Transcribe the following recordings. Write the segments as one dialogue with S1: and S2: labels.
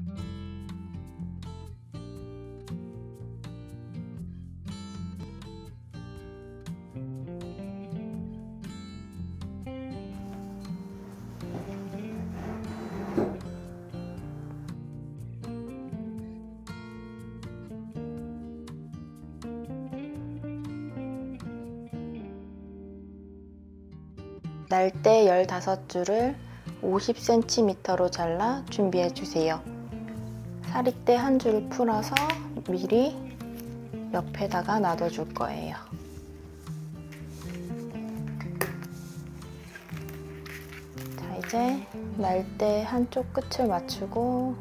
S1: 날대 15줄을 50cm로 잘라 준비해 주세요. 사리대 한 줄을 풀어서 미리 옆에다가 놔둬 줄 거예요. 자, 이제 날대 한쪽 끝을 맞추고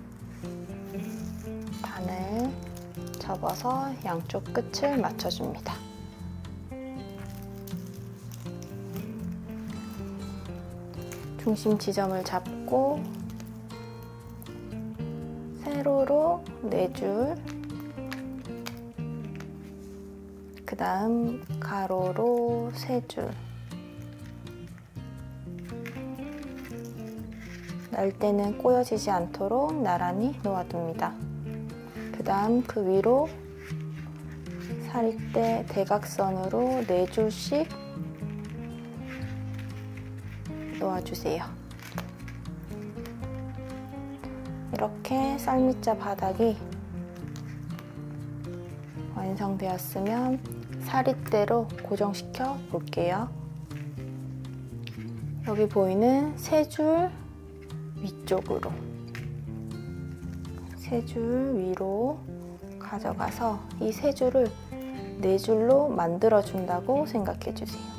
S1: 바늘 접어서 양쪽 끝을 맞춰줍니다. 중심 지점을 잡고 세로로 4줄, 그 다음 가로로 3줄. 날대는 꼬여지지 않도록 나란히 놓아둡니다. 그 다음 그 위로 사리대 대각선으로 4줄씩 놓아주세요. 이렇게 쌀밑자 바닥이 완성되었으면 사리대로 고정시켜 볼게요. 여기 보이는 3줄 위쪽으로 3줄 위로 가져가서 이 3줄을 4줄로 만들어 준다고 생각해 주세요.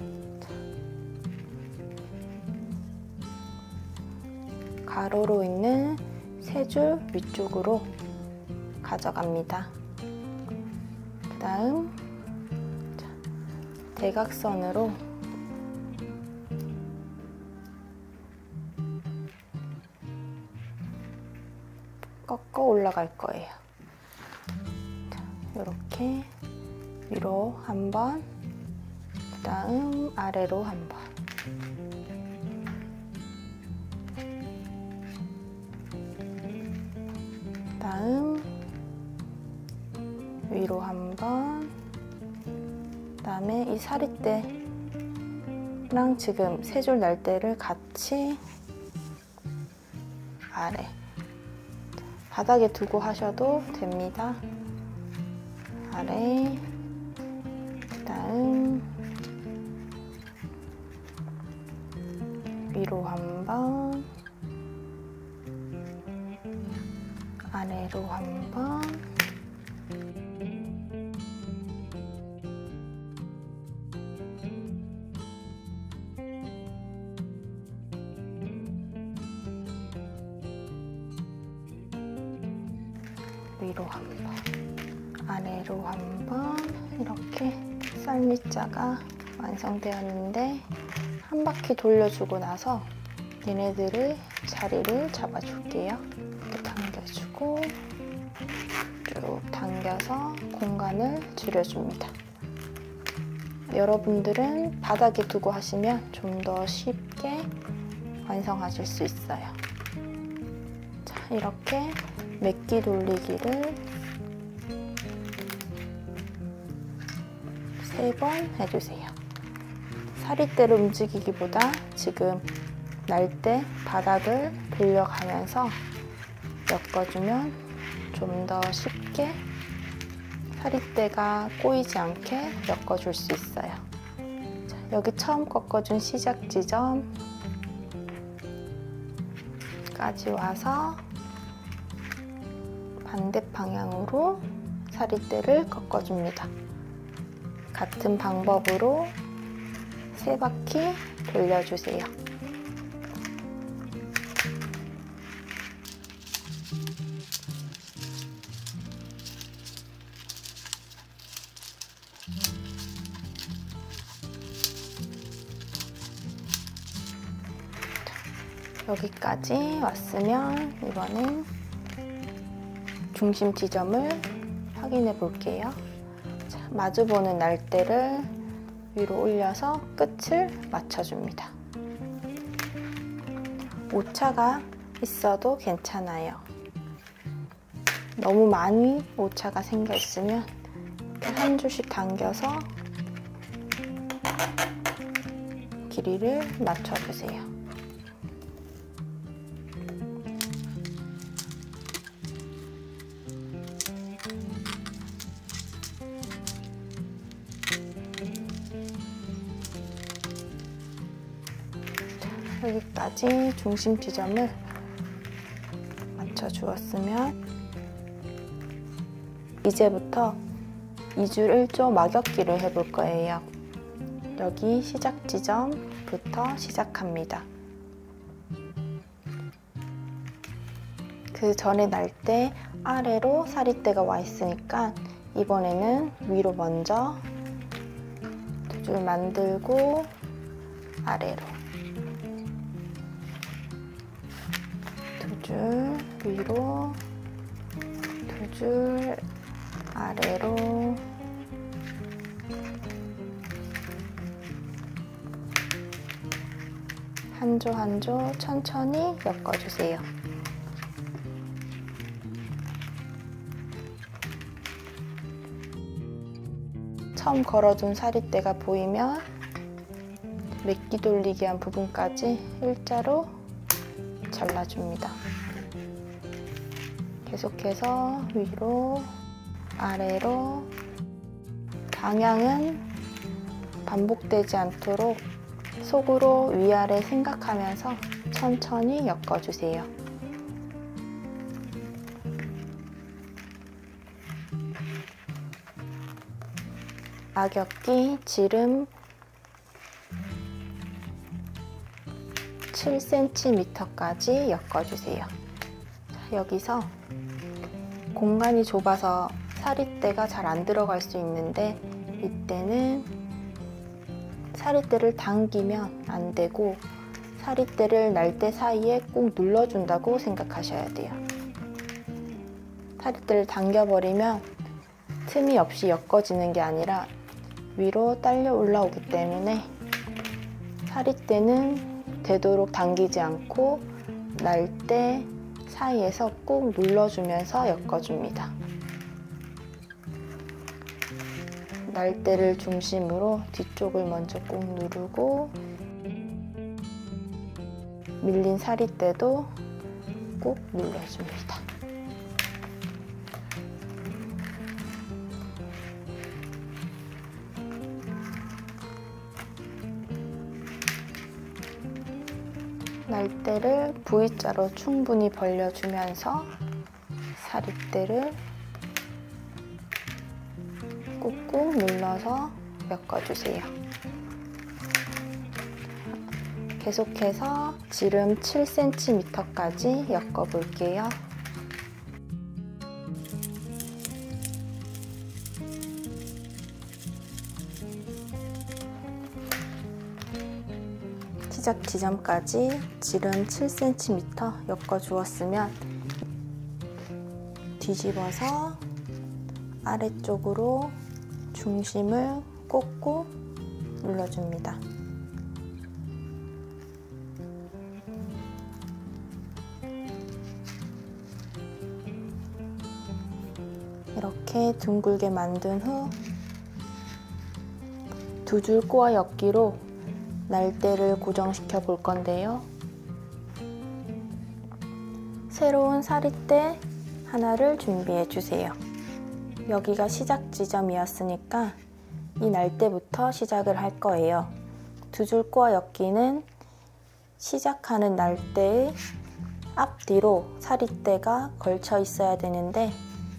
S1: 가로로 있는 3줄 위쪽으로 가져갑니다. 그 다음 대각선으로 꺾어 올라갈 거예요. 이렇게 위로 한 번, 그 다음 아래로 한 번. 다음 위로 한 번, 그 다음에 이 사리대랑 지금 3줄 날대를 같이 아래 바닥에 두고 하셔도 됩니다. 아래, 그 다음 위로 한 번, 아래로 한 번, 위로 한 번, 아래로 한 번. 이렇게 쌀밑자가 완성되었는데 한 바퀴 돌려주고 나서 얘네들을 자리를 잡아줄게요. 이렇게 당겨주고 쭉 당겨서 공간을 줄여줍니다. 여러분들은 바닥에 두고 하시면 좀 더 쉽게 완성하실 수 있어요. 자, 이렇게 몇기 돌리기를 3번 해주세요. 사리대를 움직이기보다 지금 날대 바닥을 돌려가면서 엮어주면 좀 더 쉽게 사리대가 꼬이지 않게 엮어줄 수 있어요. 자, 여기 처음 꺾어준 시작 지점까지 와서 반대 방향으로 사리대를 꺾어줍니다. 같은 방법으로 3바퀴 돌려주세요. 여기까지 왔으면 이번엔 중심 지점을 확인해 볼게요. 자, 마주보는 날대를 위로 올려서 끝을 맞춰줍니다. 오차가 있어도 괜찮아요. 너무 많이 오차가 생겨 있으면 한 줄씩 당겨서 길이를 맞춰주세요. 여기까지 중심 지점을 맞춰주었으면 이제부터 2줄 1조 막역기를 해볼 거예요. 여기 시작 지점부터 시작합니다. 그 전에 날 때 아래로 사릿대가 와 있으니까 이번에는 위로 먼저 2줄 만들고 아래로 2줄 위로 2줄 아래로 한 조 한 조 천천히 엮어주세요. 처음 걸어둔 사릿대가 보이면 맥기 돌리기 한 부분까지 일자로 잘라줍니다. 계속해서 위로 아래로 방향은 반복되지 않도록 속으로 위아래 생각하면서 천천히 엮어주세요. 막역기 지름 7cm까지 엮어주세요. 여기서 공간이 좁아서 사릿대가 잘 안 들어갈 수 있는데 이때는 사릿대를 당기면 안 되고 사릿대를 날대 사이에 꼭 눌러준다고 생각하셔야 돼요. 사릿대를 당겨버리면 틈이 없이 엮어지는 게 아니라 위로 딸려 올라오기 때문에 사릿대는 되도록 당기지 않고 날대 사이에서 꼭 눌러주면서 엮어줍니다. 날대를 중심으로 뒤쪽을 먼저 꼭 누르고 밀린 사릿대도 꼭 눌러줍니다. 날대를 V자로 충분히 벌려주면서 사릿대를 꾹꾹 눌러서 엮어주세요. 계속해서 지름 7cm까지 엮어볼게요. 시작 지점까지 지름 7cm 엮어주었으면 뒤집어서 아래쪽으로 중심을 꽂고 눌러줍니다. 이렇게 둥글게 만든 후 2줄 꼬아 엮기로 날대를 고정시켜 볼 건데요. 새로운 사릿대 하나를 준비해 주세요. 여기가 시작 지점이었으니까 이 날대부터 시작을 할 거예요. 2줄 꼬아 엮기는 시작하는 날대의 앞뒤로 사릿대가 걸쳐 있어야 되는데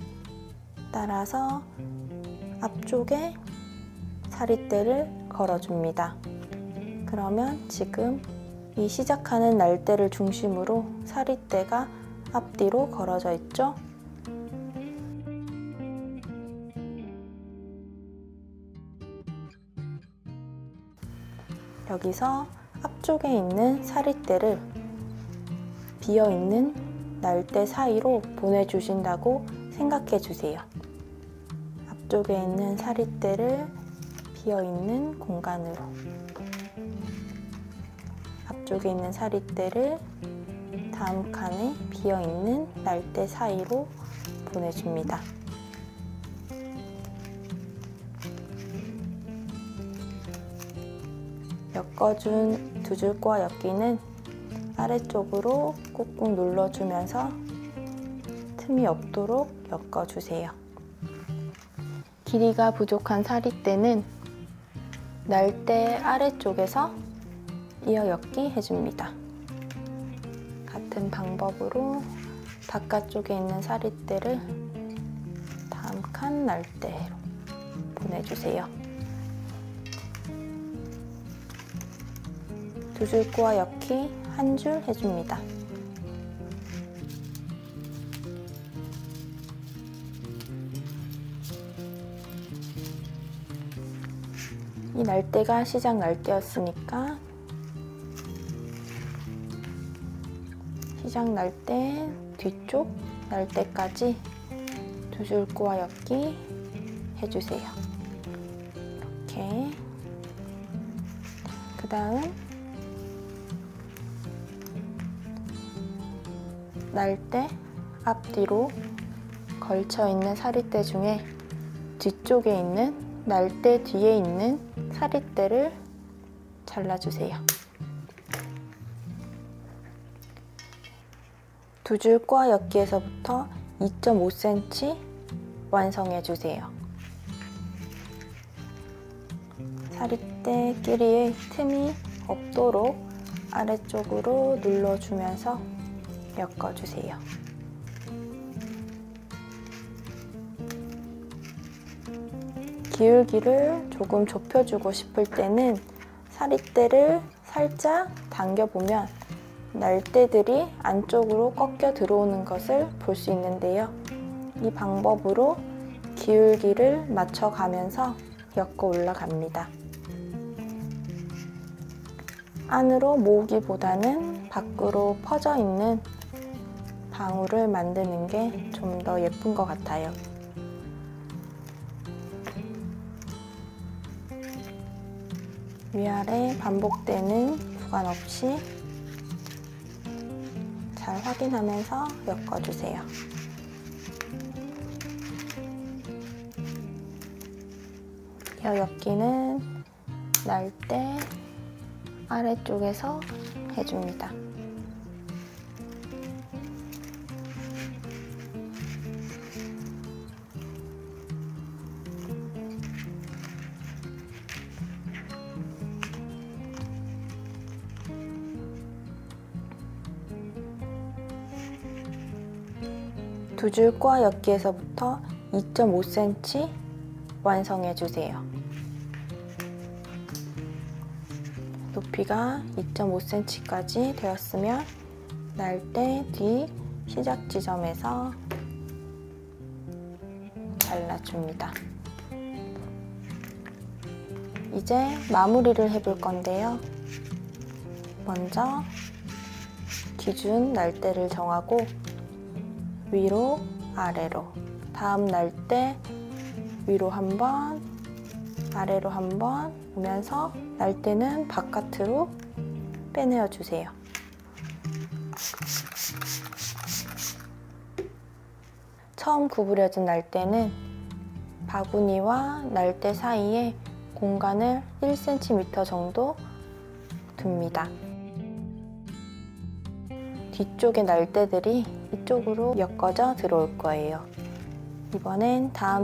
S1: 따라서 앞쪽에 사릿대를 걸어줍니다. 그러면 지금 이 시작하는 날대를 중심으로 사릿대가 앞뒤로 걸어져 있죠? 여기서 앞쪽에 있는 사릿대를 비어있는 날대 사이로 보내주신다고 생각해 주세요. 앞쪽에 있는 사릿대를 비어있는 공간으로 앞쪽에 있는 사릿대를 다음 칸에 비어있는 날대 사이로 보내줍니다. 엮어준 두 줄과 엮기는 아래쪽으로 꾹꾹 눌러주면서 틈이 없도록 엮어주세요. 길이가 부족한 사리대는 날대 아래쪽에서 이어 엮기 해줍니다. 같은 방법으로 바깥쪽에 있는 사리대를 다음 칸 날대로 보내주세요. 두 줄 꼬아 엮기 한 줄 해줍니다. 이 날대가 시작 날대였으니까 시작 날대 뒤쪽 날대까지 두 줄 꼬아 엮기 해주세요. 이렇게. 그 다음 날대 앞뒤로 걸쳐있는 사리대 중에 뒤쪽에 있는 날대 뒤에 있는 사리대를 잘라주세요. 두 줄 꼬아 엮기에서부터 2.5cm 완성해주세요. 사리대 끼리의 틈이 없도록 아래쪽으로 눌러주면서 엮어주세요. 기울기를 조금 좁혀주고 싶을 때는 사리대를 살짝 당겨보면 날대들이 안쪽으로 꺾여 들어오는 것을 볼 수 있는데요. 이 방법으로 기울기를 맞춰가면서 엮어 올라갑니다. 안으로 모으기보다는 밖으로 퍼져 있는 방울을 만드는 게 좀 더 예쁜 것 같아요. 위아래 반복되는 구간 없이 잘 확인하면서 엮어주세요. 이어 엮기는 날대 아래쪽에서 해줍니다. 두 줄 꼬아 엮기에서부터 2.5cm 완성해주세요. 높이가 2.5cm까지 되었으면 날대 뒤 시작 지점에서 잘라줍니다. 이제 마무리를 해볼 건데요. 먼저 기준 날대를 정하고 위로 아래로, 다음 날대 위로 한 번, 아래로 한 번 오면서 날대는 바깥으로 빼내어 주세요. 처음 구부려진 날대는 바구니와 날대 사이에 공간을 1cm 정도 둡니다. 뒤쪽의 날대들이 이쪽으로 엮어져 들어올 거예요. 이번엔 다음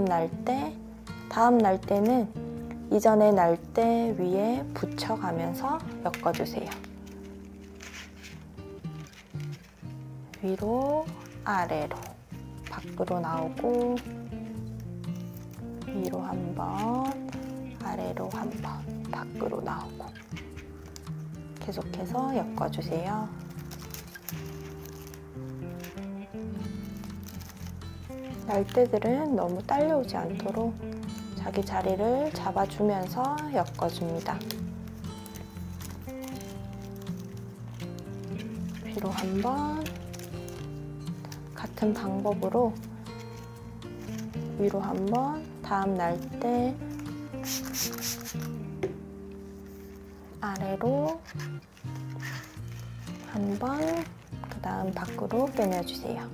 S1: 날대는 이전의 날대 위에 붙여가면서 엮어주세요. 위로 아래로 밖으로 나오고 위로 한 번, 아래로 한 번, 밖으로 나오고 계속해서 엮어주세요. 날대들은 너무 딸려오지 않도록 자기 자리를 잡아주면서 엮어줍니다. 위로 한 번, 같은 방법으로 위로 한 번, 다음 날대 아래로 한 번, 그 다음 밖으로 빼내주세요.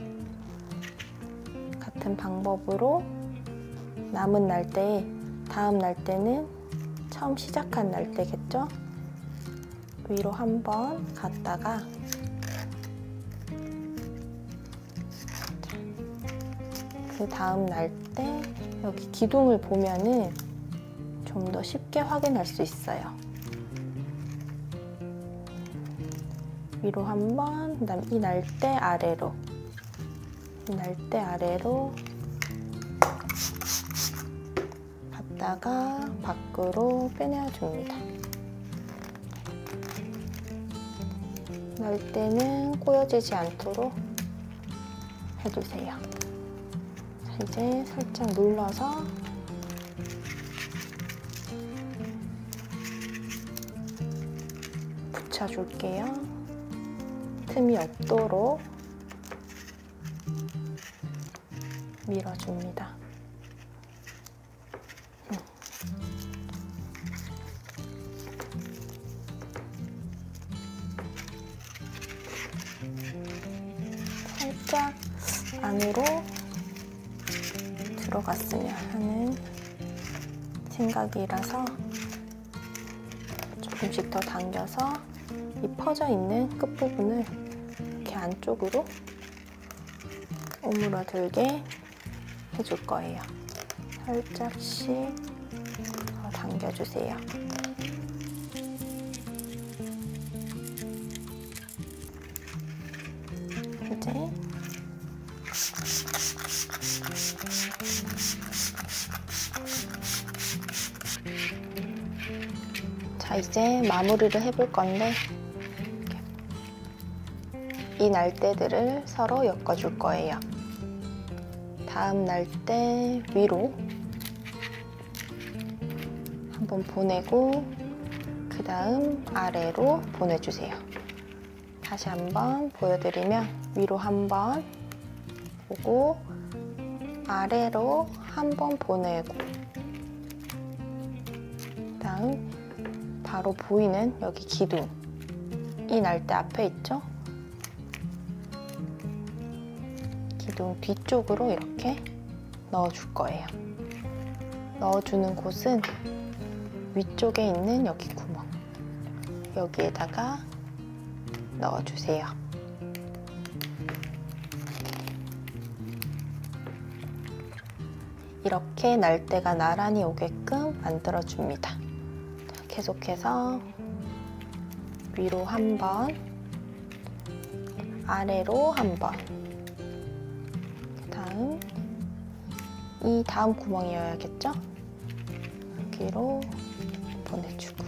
S1: 같은 방법으로 남은 날대에 다음 날대는 처음 시작한 날대겠죠? 위로 한번 갔다가 그 다음 날대 여기 기둥을 보면은 좀 더 쉽게 확인할 수 있어요. 위로 한번, 그다음 이 날대 아래로, 이 날대 아래로 갔다가 밖으로 빼내줍니다. 날대는 꼬여지지 않도록 해주세요. 자, 이제 살짝 눌러서 붙여줄게요. 틈이 없도록 밀어줍니다. 살짝 안으로 들어갔으면 하는 생각이라서 조금씩 더 당겨서 이 퍼져 있는 끝부분을 이렇게 안쪽으로 오므러들게 해줄 거예요. 살짝씩 더 당겨주세요. 이제 자, 이제 마무리를 해볼 건데 이 날대들을 서로 엮어줄 거예요. 다음 날대 위로 한번 보내고 그 다음 아래로 보내주세요. 다시 한번 보여드리면 위로 한번 보고 아래로 한번 보내고 그 다음 바로 보이는 여기 기둥, 이 날대 앞에 있죠? 기둥 뒤쪽으로 이렇게 넣어줄 거예요. 넣어주는 곳은 위쪽에 있는 여기 구멍, 여기에다가 넣어주세요. 이렇게 날대가 나란히 오게끔 만들어줍니다. 계속해서 위로 한 번, 아래로 한 번, 이 다음 구멍이어야겠죠? 여기로 보내주고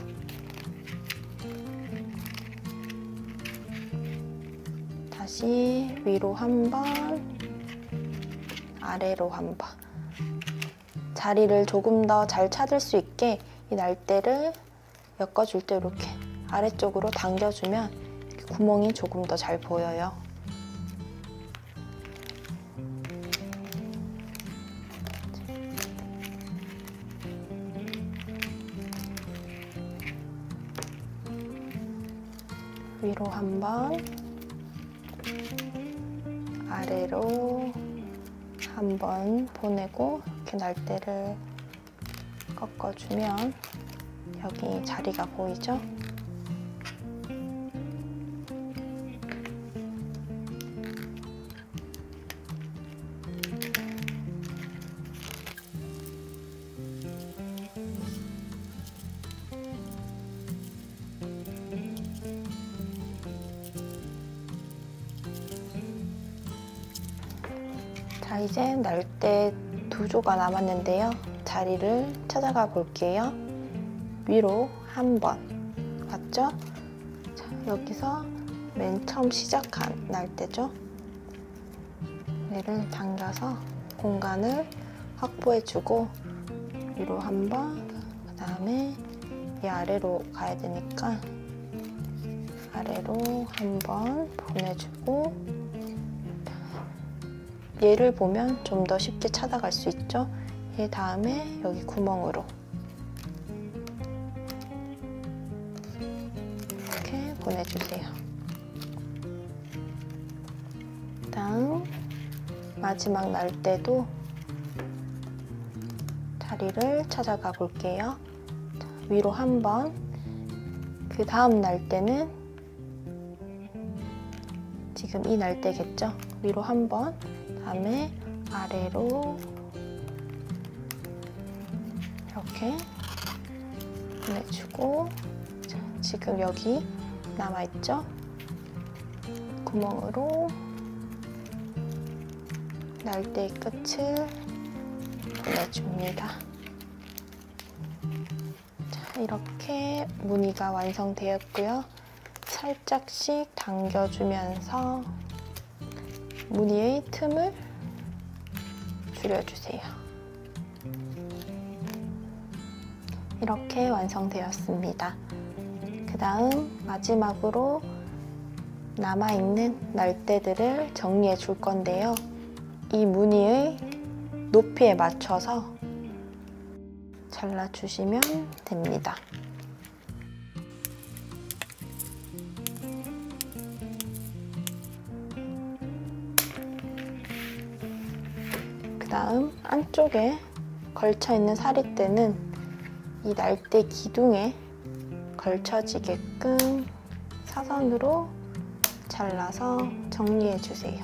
S1: 다시 위로 한 번, 아래로 한 번. 자리를 조금 더 잘 찾을 수 있게 이 날대를 엮어줄 때 이렇게 아래쪽으로 당겨주면 구멍이 조금 더 잘 보여요. 위로 한 번, 아래로 한 번 보내고 이렇게 날대를 꺾어주면 여기 자리가 보이죠? 자, 이제 날대 2조가 남았는데요. 자리를 찾아가 볼게요. 위로 한 번, 맞죠? 자, 여기서 맨 처음 시작한 날대죠. 얘를 당겨서 공간을 확보해주고 위로 한 번, 그 다음에 이 아래로 가야 되니까 아래로 한 번 보내주고 얘를 보면 좀 더 쉽게 찾아갈 수 있죠? 얘 다음에 여기 구멍으로 이렇게 보내주세요. 마지막 날대도 자리를 찾아가 볼게요. 위로 한 번, 그 다음 날대는 지금 이 날대겠죠? 위로 한 번, 다음에 아래로 이렇게 보내주고, 지금 여기 남아있죠? 구멍으로 날대의 끝을 보내줍니다. 자, 이렇게 무늬가 완성되었고요. 살짝씩 당겨주면서 무늬의 틈을 줄여주세요. 이렇게 완성되었습니다. 그 다음 마지막으로 남아있는 날대들을 정리해 줄 건데요. 이 무늬의 높이에 맞춰서 잘라주시면 됩니다. 그 다음 안쪽에 걸쳐있는 사리대는 이 날대 기둥에 걸쳐지게끔 사선으로 잘라서 정리해 주세요.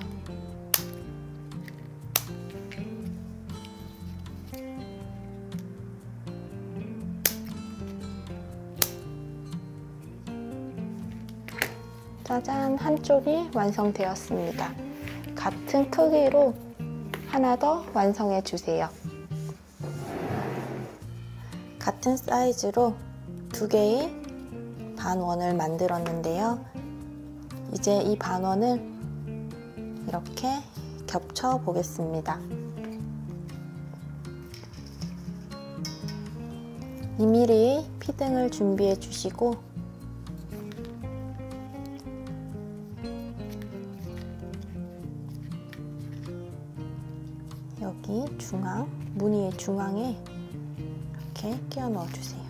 S1: 짜잔! 한쪽이 완성되었습니다. 같은 크기로 하나 더 완성해 주세요. 같은 사이즈로 두 개의 반원을 만들었는데요. 이제 이 반원을 이렇게 겹쳐 보겠습니다. 2mm의 피등을 준비해 주시고 여기 중앙, 무늬의 중앙에 이렇게 끼워 넣어 주세요.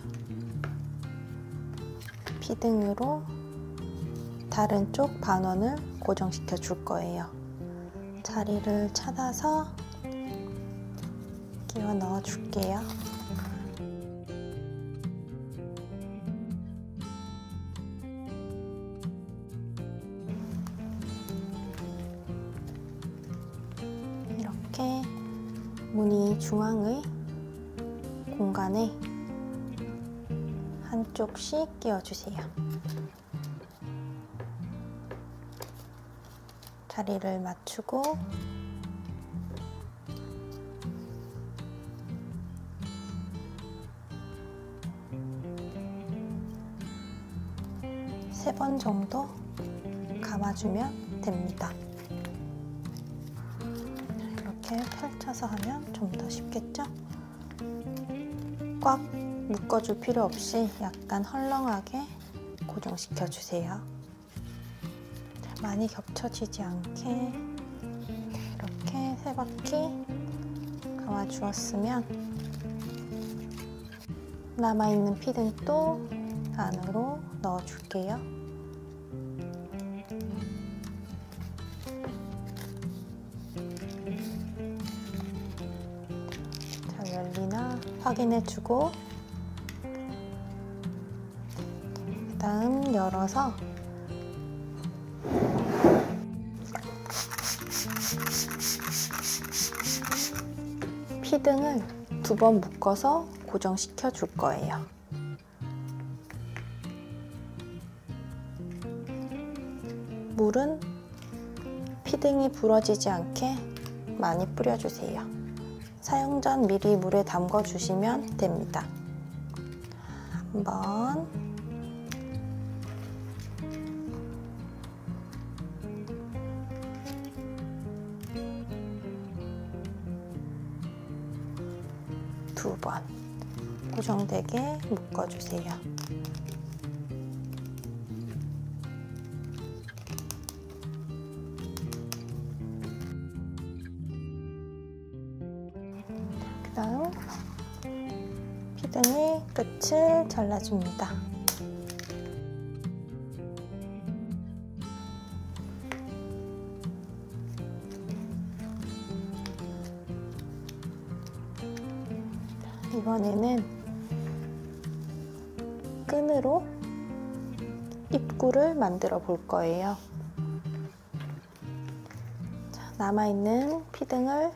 S1: 피등으로 다른 쪽 반원을 고정시켜 줄 거예요. 자리를 찾아서 끼워 넣어 줄게요. 이렇게 무늬 중앙의 공간에 한쪽씩 끼워주세요. 자리를 맞추고 세 번 정도 감아주면 됩니다. 이렇게 펼쳐서 하면 좀 더 쉽겠죠? 꽉 묶어줄 필요 없이 약간 헐렁하게 고정시켜 주세요. 많이 겹쳐지지 않게 이렇게 세 바퀴 감아 주었으면 남아있는 피등 또 안으로 넣어 줄게요. 잘 열리나 확인해 주고 그 다음 열어서 피등을 두 번 묶어서 고정시켜 줄 거예요. 물은 피등이 부러지지 않게 많이 뿌려주세요. 사용 전 미리 물에 담궈 주시면 됩니다. 한번 두 번 고정되게 묶어주세요. 그 다음 피등의 끝을 잘라줍니다. 이번에는 끈으로 입구를 만들어 볼 거예요. 자, 남아있는 피등을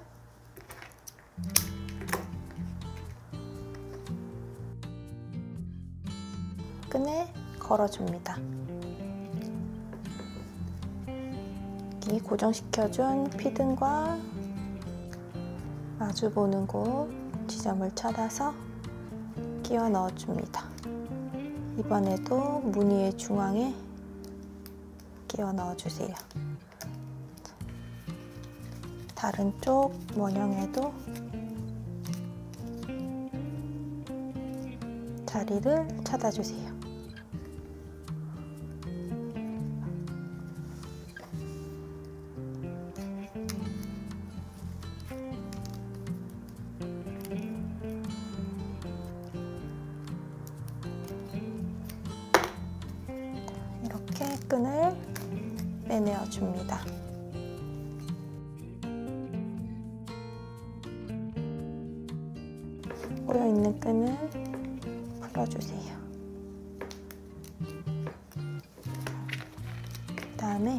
S1: 끈에 걸어줍니다. 이 고정시켜준 피등과 마주보는 곳 지점을 찾아서 끼워 넣어줍니다. 이번에도 무늬의 중앙에 끼워 넣어주세요. 다른 쪽 원형에도 자리를 찾아주세요. 이렇게 끈을 빼내어 줍니다. 꼬여 있는 끈을 풀어주세요. 그 다음에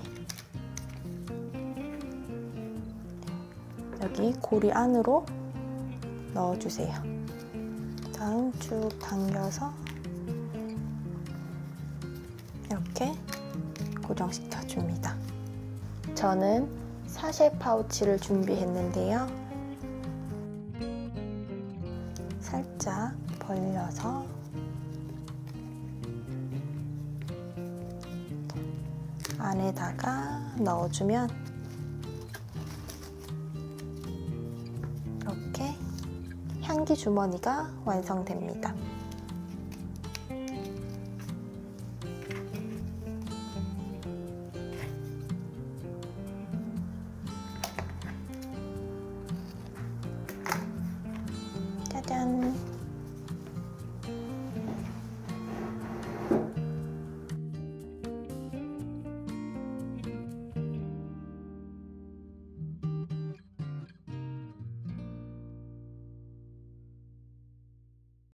S1: 여기 고리 안으로 넣어주세요. 다음 쭉 당겨서 이렇게 고정시켜 줍니다. 저는 사쉐 파우치를 준비했는데요. 살짝 벌려서 안에다가 넣어주면 이렇게 향기 주머니가 완성됩니다. 짜잔!